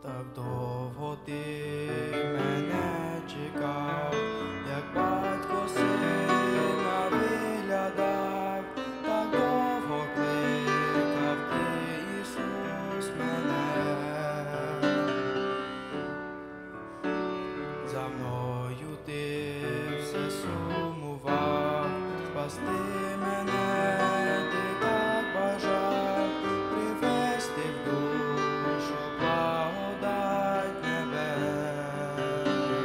Так довго ти мене чекав, як батько сина виглядав, так довго кликав ти, Ісус, мене. За мною ти все сумував, спасти мене ти так бажав, привести в душу благодать небес.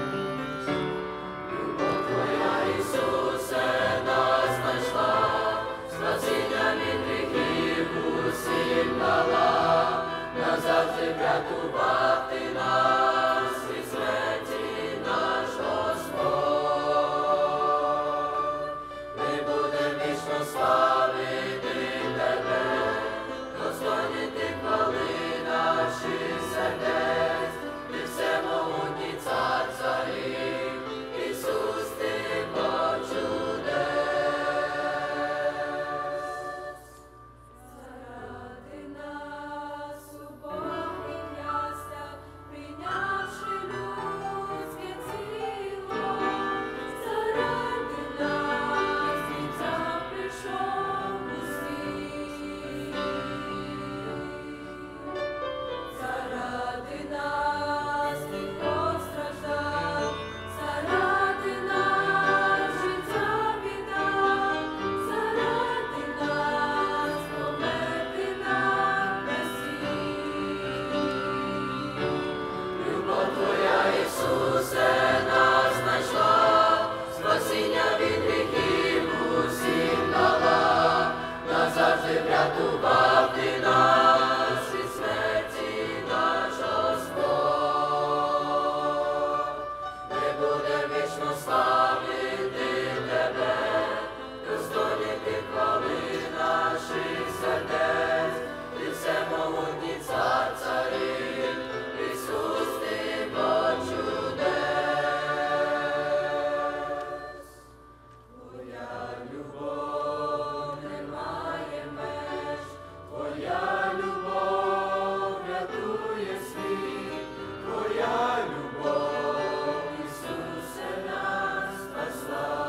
Любов Твоя, Ісусе, нас знайшла, спасіння від гріхів усім дала, назавжди врятував ти нас від смерті, наш Господь. Ми будемо вічно славити Тебе, достойний ти хвали наших сердець, ти всемогутній цар царів, Ісус, ти Бог чудес. Заради нас убогий князя, прийнявши людське тіло, заради нас Дитя прийшов у світ. Заради нас Він постраждав, заради нас життя віддав, заради нас померти на хресті. Любов Твоя, Ісусе, нас знайшла, спасіння від гріхів усім дала, назавжди врятував ти нас від смерті, наш Господь. Ми будемо вічно славити Тебе, достойний ти хвали наших сердець, ти всемогутній цар царів, Ісус, ти Бог чудес. Твоя любов не має меж, Твоя любов рятує світ, Твоя любов, Ісусе, нас спасла.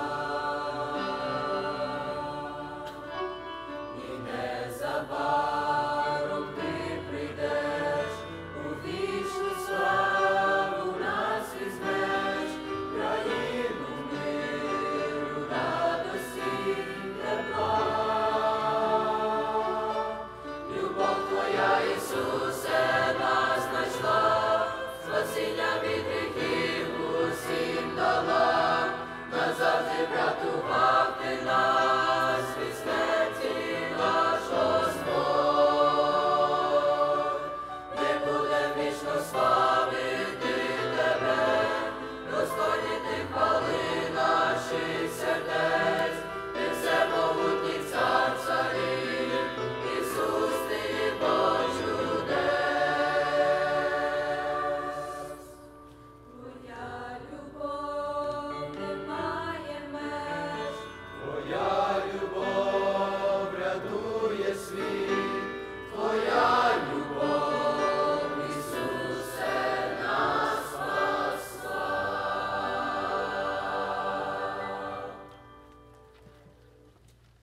І незабаром ти прийдеш, у вічну славу нас візьмеш, країну миру, радості, тепла. Любов Твоя, Ісусе, нас знайшла, спасіння